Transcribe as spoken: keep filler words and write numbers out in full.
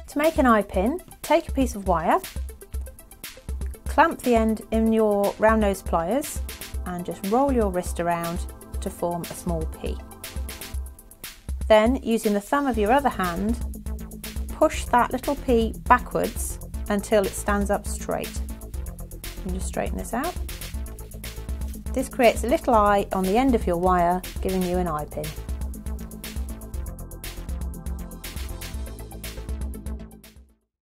To make an eye pin, take a piece of wire, clamp the end in your round nose pliers and just roll your wrist around to form a small P. Then, using the thumb of your other hand, push that little P backwards until it stands up straight. You can just straighten this out. This creates a little eye on the end of your wire, giving you an eye pin.